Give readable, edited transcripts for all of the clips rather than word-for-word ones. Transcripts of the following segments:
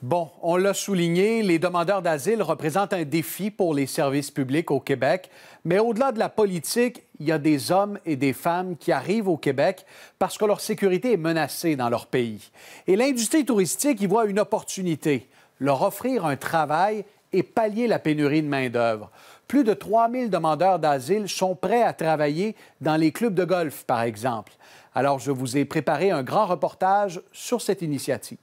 Bon, on l'a souligné, les demandeurs d'asile représentent un défi pour les services publics au Québec. Mais au-delà de la politique, il y a des hommes et des femmes qui arrivent au Québec parce que leur sécurité est menacée dans leur pays. Et l'industrie touristique y voit une opportunité, leur offrir un travail et pallier la pénurie de main-d'œuvre. Plus de 3000 demandeurs d'asile sont prêts à travailler dans les clubs de golf, par exemple. Alors, je vous ai préparé un grand reportage sur cette initiative.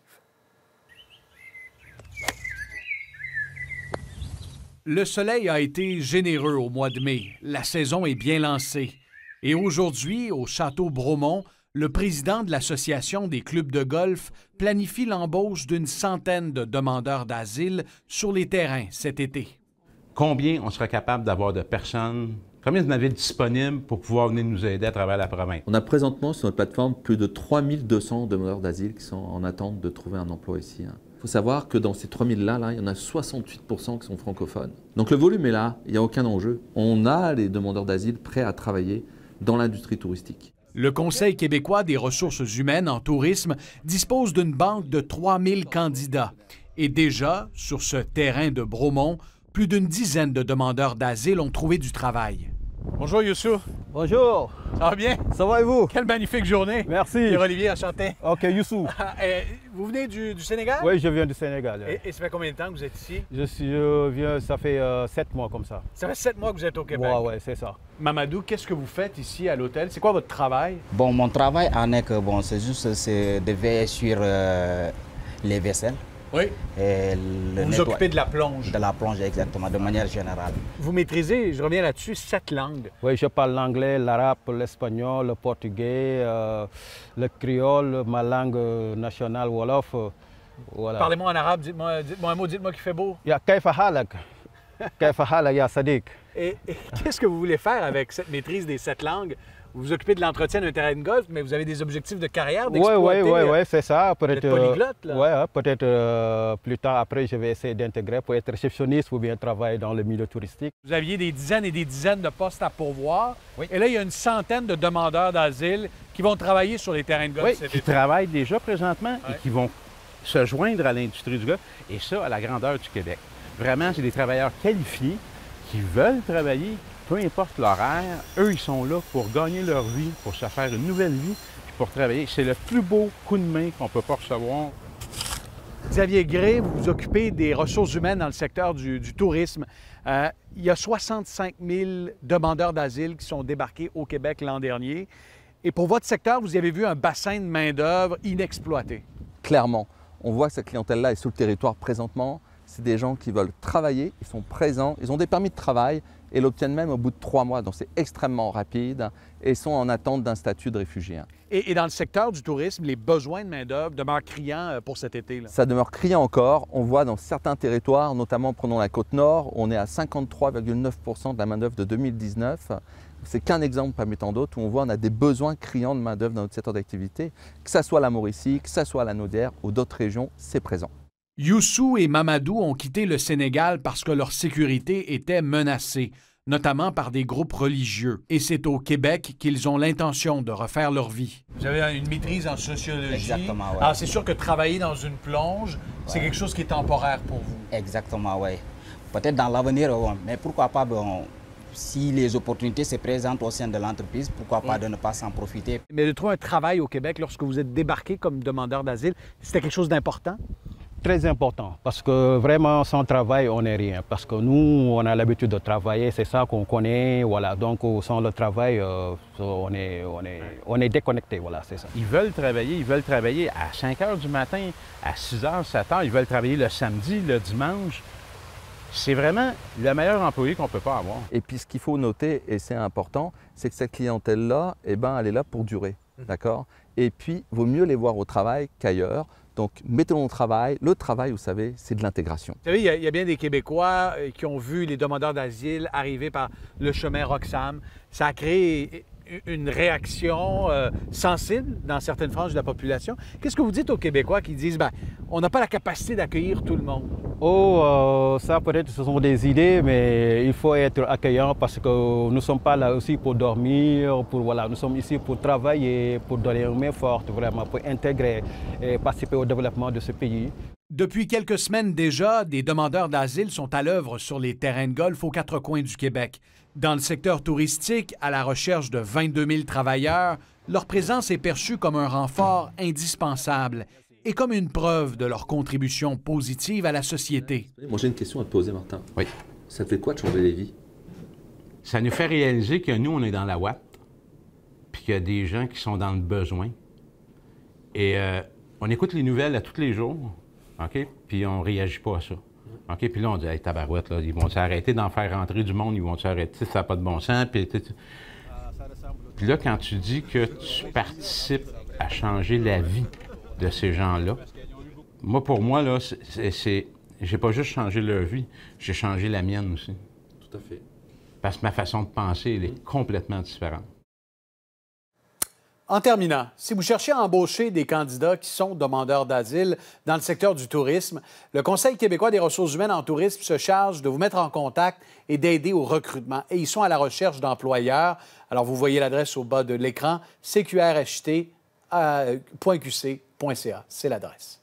Le soleil a été généreux au mois de mai. La saison est bien lancée. Et aujourd'hui, au Château Bromont, le président de l'Association des clubs de golf planifie l'embauche d'une centaine de demandeurs d'asile sur les terrains cet été. Combien on sera capable d'avoir de personnes, combien vous en avez disponibles pour pouvoir venir nous aider à travers la province? On a présentement sur notre plateforme plus de 3200 demandeurs d'asile qui sont en attente de trouver un emploi ici. Il faut savoir que dans ces 3000-là, il y en a 68% qui sont francophones. Donc le volume est là, il n'y a aucun enjeu. On a les demandeurs d'asile prêts à travailler dans l'industrie touristique. Le Conseil québécois des ressources humaines en tourisme dispose d'une banque de 3000 candidats. Et déjà, sur ce terrain de Bromont, plus d'une dizaine de demandeurs d'asile ont trouvé du travail. Bonjour Youssou. Bonjour. Ça va bien? Ça va et vous? Quelle magnifique journée. Merci. Pierre-Olivier, enchanté. OK, Youssou. Vous venez du Sénégal? Oui, je viens du Sénégal. Et ça fait combien de temps que vous êtes ici? Je viens, ça fait 7 mois comme ça. Ça fait 7 mois que vous êtes au Québec? Oui, c'est ça. Mamadou, qu'est-ce que vous faites ici à l'hôtel? C'est quoi votre travail? Bon, mon travail en est que, bon, c'est juste de veiller sur les vaisselles. Oui. Et vous vous occupez de la plonge? De la plonge, exactement, de manière générale. Vous maîtrisez, je reviens là-dessus, 7 langues. Oui, je parle l'anglais, l'arabe, l'espagnol, le portugais, le créole, ma langue nationale, Wolof. Voilà. Parlez-moi en arabe, dites-moi un mot, dites-moi qu'il fait beau. Ya kaifa halak. Kaifa halak, ya Sadiq. Et qu'est-ce que vous voulez faire avec cette maîtrise des 7 langues? Vous vous occupez de l'entretien d'un terrain de golf, mais vous avez des objectifs de carrière, d'exploiter. Oui, c'est ça. Peut-être polyglotte, là. Oui, peut-être plus tard, après, je vais essayer d'intégrer pour être réceptionniste ou bien travailler dans le milieu touristique. Vous aviez des dizaines et des dizaines de postes à pourvoir. Oui. Et là, il y a une centaine de demandeurs d'asile qui vont travailler sur les terrains de golf. Oui, qui travaillent déjà présentement et qui vont se joindre à l'industrie du golf, et ça, à la grandeur du Québec. Vraiment, c'est des travailleurs qualifiés qui veulent travailler. Peu importe l'horaire, eux, ils sont là pour gagner leur vie, pour se faire une nouvelle vie, puis pour travailler. C'est le plus beau coup de main qu'on ne peut pas recevoir. Xavier Gray, vous vous occupez des ressources humaines dans le secteur du tourisme. Il y a 65 000 demandeurs d'asile qui sont débarqués au Québec l'an dernier. Et pour votre secteur, vous avez vu un bassin de main-d'œuvre inexploité. Clairement, on voit que cette clientèle-là est sur le territoire présentement. C'est des gens qui veulent travailler, ils sont présents, ils ont des permis de travail et l'obtiennent même au bout de 3 mois. Donc c'est extrêmement rapide et sont en attente d'un statut de réfugié. Et dans le secteur du tourisme, les besoins de main-d'œuvre demeurent criants pour cet été, là. Ça demeure criant encore. On voit dans certains territoires, notamment prenons la Côte-Nord, on est à 53,9% de la main-d'œuvre de 2019. C'est qu'un exemple parmi tant d'autres où on voit qu'on a des besoins criants de main-d'œuvre dans notre secteur d'activité, que ce soit à la Mauricie, que ce soit à la Naudière ou d'autres régions, c'est présent. Youssou et Mamadou ont quitté le Sénégal parce que leur sécurité était menacée, notamment par des groupes religieux. Et c'est au Québec qu'ils ont l'intention de refaire leur vie. Vous avez une maîtrise en sociologie. Exactement, oui. Alors c'est sûr que travailler dans une plonge, c'est quelque chose qui est temporaire pour vous. Exactement, oui. Peut-être dans l'avenir, mais pourquoi pas, si les opportunités se présentent au sein de l'entreprise, pourquoi pas de ne pas s'en profiter. Mais de trouver un travail au Québec lorsque vous êtes débarqué comme demandeur d'asile, c'était quelque chose d'important? Très important, parce que vraiment, sans travail, on n'est rien. Parce que nous, on a l'habitude de travailler, c'est ça qu'on connaît, voilà. Donc, sans le travail, on est déconnecté, voilà, c'est ça. Ils veulent travailler à 5 h du matin, à 6 h, 7 h. Ils veulent travailler le samedi, le dimanche. C'est vraiment le meilleur employé qu'on ne peut pas avoir. Et puis, ce qu'il faut noter, et c'est important, c'est que cette clientèle-là, elle est là pour durer, d'accord? Et puis, il vaut mieux les voir au travail qu'ailleurs. Donc, mettons au travail. Le travail, vous savez, c'est de l'intégration. Vous savez, il y a bien des Québécois qui ont vu les demandeurs d'asile arriver par le chemin Roxham. Ça a créé une réaction sensible dans certaines franges de la population. Qu'est-ce que vous dites aux Québécois qui disent on n'a pas la capacité d'accueillir tout le monde? Ça peut-être ce sont des idées, mais il faut être accueillant parce que nous ne sommes pas là aussi pour dormir, nous sommes ici pour travailler, pour donner une main forte, vraiment, pour intégrer et participer au développement de ce pays. Depuis quelques semaines déjà, des demandeurs d'asile sont à l'œuvre sur les terrains de golf aux quatre coins du Québec. Dans le secteur touristique, à la recherche de 22 000 travailleurs, leur présence est perçue comme un renfort indispensable et comme une preuve de leur contribution positive à la société. Moi, j'ai une question à te poser, Martin. Oui. Ça te fait quoi de changer les vies? Ça nous fait réaliser que nous, on est dans la ouate, puis qu'il y a des gens qui sont dans le besoin. Et on écoute les nouvelles à tous les jours, OK? Puis on ne réagit pas à ça. OK? Puis là, on dit, hey, tabarouette, là, ils vont s'arrêter d'en faire rentrer du monde, ils vont s'arrêter, ça n'a pas de bon sens. Puis là, quand tu dis que tu participes à changer la vie de ces gens-là, moi, pour moi, là, j'ai pas juste changé leur vie, j'ai changé la mienne aussi. Tout à fait. Parce que ma façon de penser, elle est complètement différente. En terminant, si vous cherchez à embaucher des candidats qui sont demandeurs d'asile dans le secteur du tourisme, le Conseil québécois des ressources humaines en tourisme se charge de vous mettre en contact et d'aider au recrutement. Et ils sont à la recherche d'employeurs. Alors, vous voyez l'adresse au bas de l'écran, cqrht.qc.ca. C'est l'adresse.